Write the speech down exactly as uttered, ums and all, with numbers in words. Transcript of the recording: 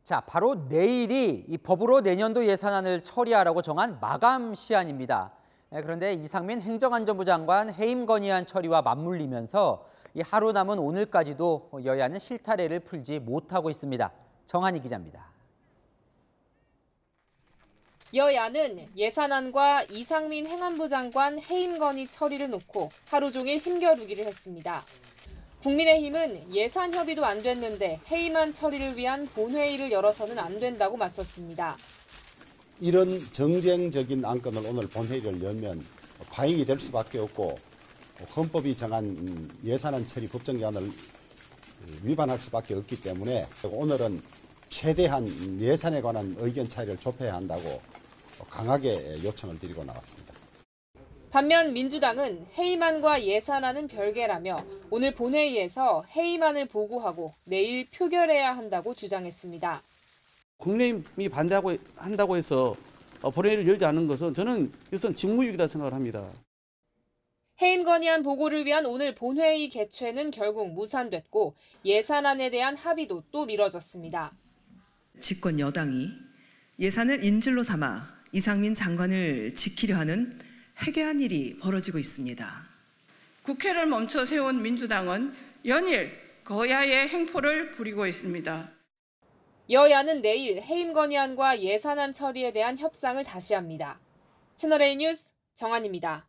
자, 바로 내일이 이 법으로 내년도 예산안을 처리하라고 정한 마감 시한입니다. 예, 그런데 이상민 행정안전부 장관 해임 건의안 처리와 맞물리면서 이 하루 남은 오늘까지도 여야는 실타래를 풀지 못하고 있습니다. 정한희 기자입니다. 여야는 예산안과 이상민 행안부 장관 해임 건의 처리를 놓고 하루 종일 힘겨루기를 했습니다. 국민의힘은 예산 협의도 안 됐는데 해임안 처리를 위한 본회의를 열어서는 안 된다고 맞섰습니다. 이런 정쟁적인 안건을 오늘 본회의를 열면 파행이 될 수밖에 없고 헌법이 정한 예산안 처리 법정기한을 위반할 수밖에 없기 때문에 오늘은 최대한 예산에 관한 의견 차이를 좁혀야 한다고 강하게 요청을 드리고 나왔습니다. 반면 민주당은 해임안과 예산안은 별개라며 오늘 본회의에서 해임안을 보고하고 내일 표결해야 한다고 주장했습니다. 국민의힘이 반대하고 한다고 해서 본회의를 열지 않는 것은 저는 이것은 직무유기다 생각을 합니다. 해임 건의안 보고를 위한 오늘 본회의 개최는 결국 무산됐고 예산안에 대한 합의도 또 미뤄졌습니다. 집권 여당이 예산을 인질로 삼아 이상민 장관을 지키려 하는 해괴한 일이 벌어지고 있습니다. 국회를 멈춰 세운 민주당은 연일 거야의 행포를 부리고 있습니다. 여야는 내일 해임 건의안과 예산안 처리에 대한 협상을 다시 합니다. 채널A 뉴스 정한입니다.